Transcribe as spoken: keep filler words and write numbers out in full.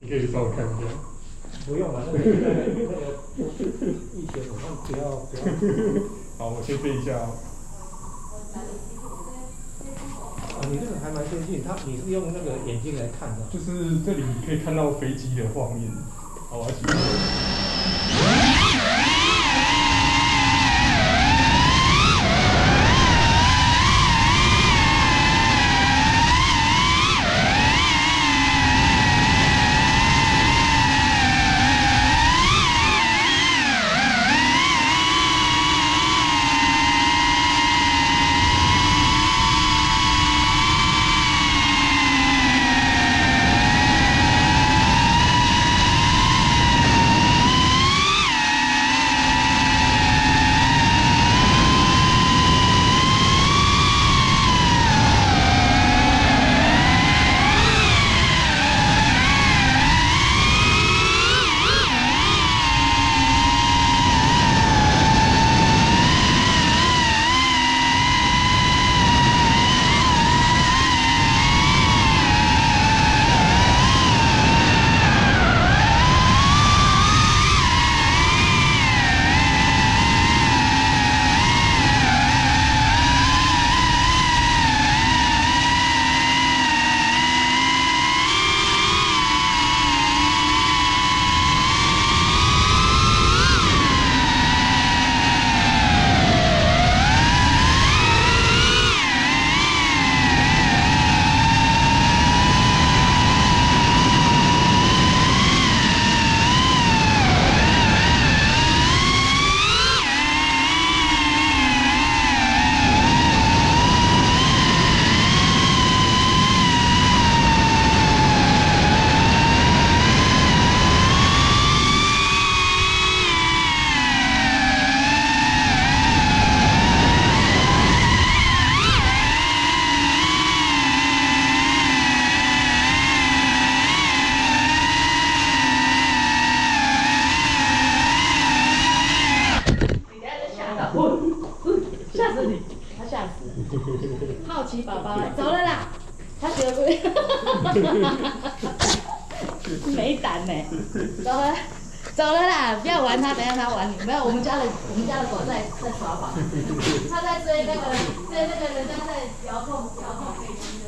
你可以稍微看一下。 不用了，那个那个那个疫情我们不要不要。 好，我先背一下哦。 啊，你这个还蛮先进，它你是用那个眼睛来看的。 就是这里可以看到飞机的画面。好，我要起飞。 吓死你！他吓死了。好奇宝宝，走了啦！他学不会，没胆呢。走了，走了啦！不要玩他，等下他玩你。没有，我们家的我们家的狗在在耍宝，他在追那个追那个人家在遥控遥控飞机。